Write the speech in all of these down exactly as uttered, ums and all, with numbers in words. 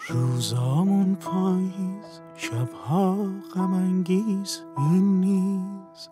روزامون پاییز، شبها غم انگیز، این نیز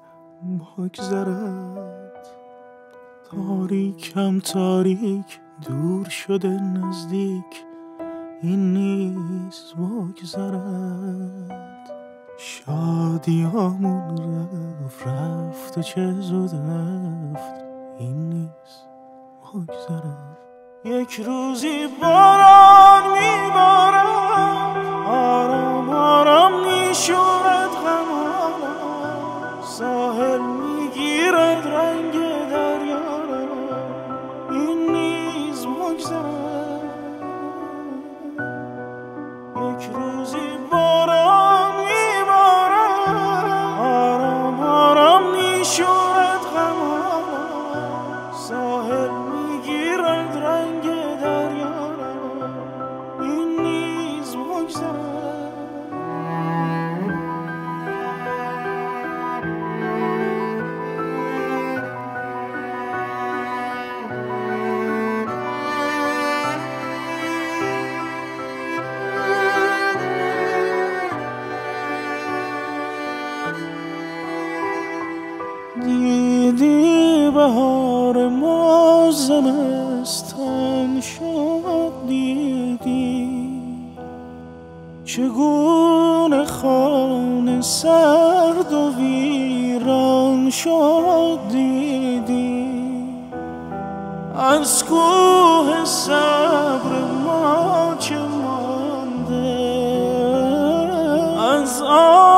بگذرد. تاریکم تاریک دور شده نزدیک، این نیز بگذرد. شادیامون رفت رفت و چه زود رفت، این نیز بگذرد. یک روزی باران میبارد، آرام آرام میشورد غمانم، ساحل میگیرد رنگ دریا را، این نیز بگذرد. یک روزی باران میبارد، آرام آرام میشورد غمانم، ساحل میگیرد رنگ دریا را، این نیز بگذرد. دیدی بهار ما زمستان شد، دیدی چگونه خانه سرد و ویران شد، دیدی از کوه صبر ما چه مانده، از آن